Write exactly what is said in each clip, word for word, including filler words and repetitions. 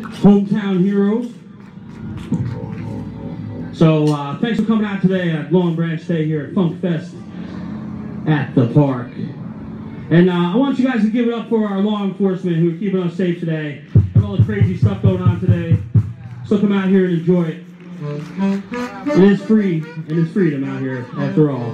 hometown heroes. So uh, thanks for coming out today at Long Branch Day here at Funkfest at the park. And uh, I want you guys to give it up for our law enforcement who are keeping us safe today. With all the crazy stuff going on today. So come out here and enjoy it. It is free, and it's freedom out here after all.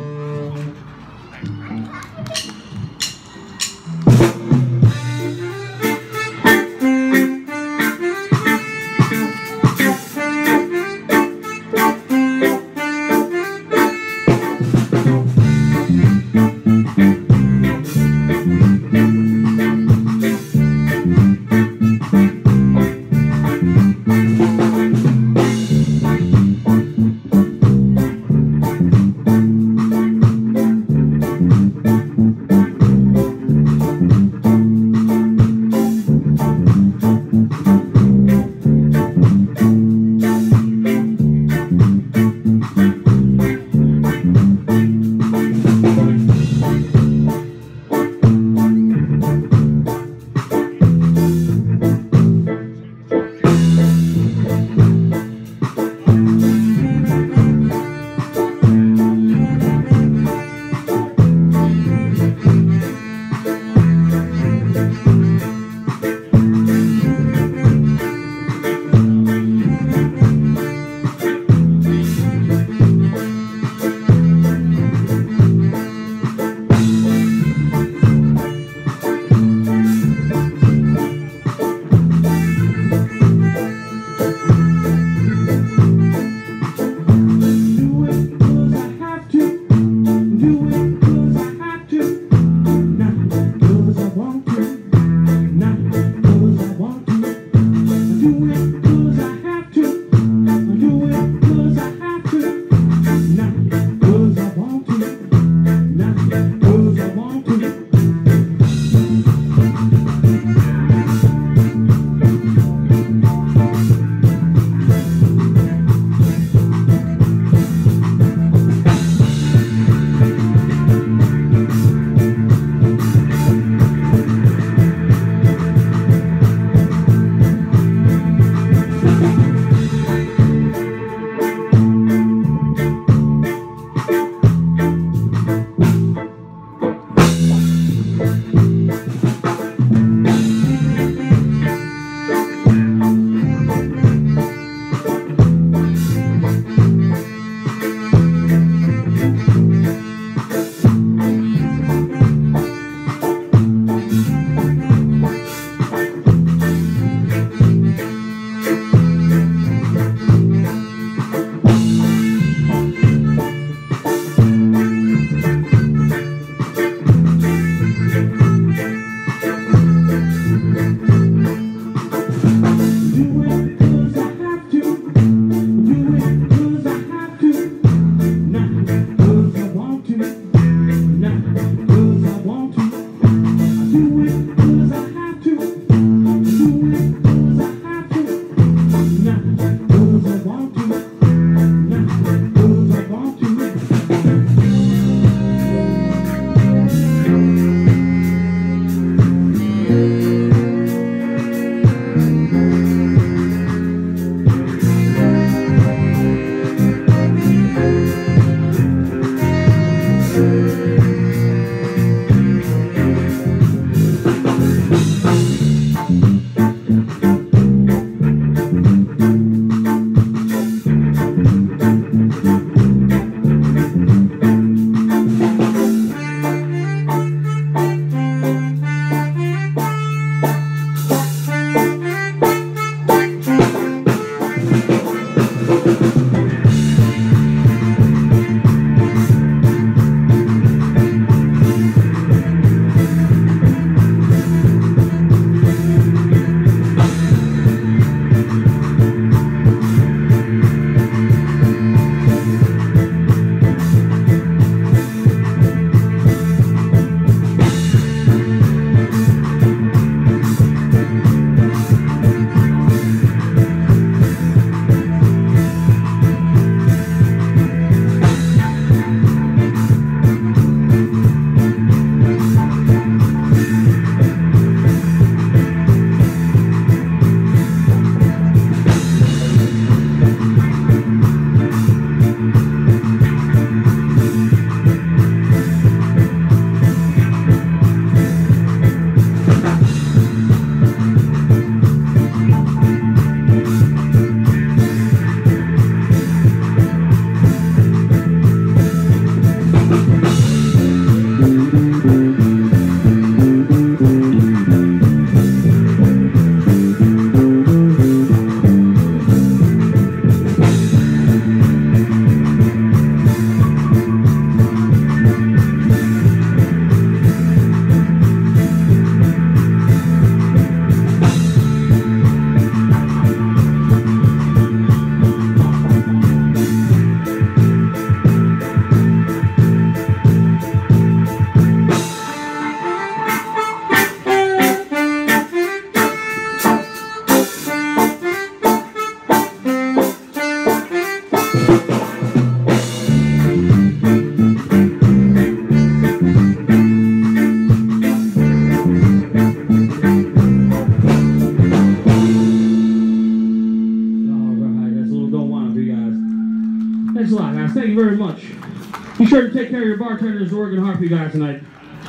Thanks a lot, guys. Thank you very much. Be sure to take care of your bartenders. We're working hard for you guys tonight.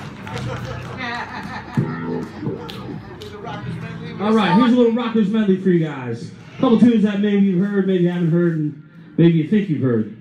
All right, here's a little Rockers medley for you guys. A couple tunes that maybe you've heard, maybe you haven't heard, and maybe you think you've heard.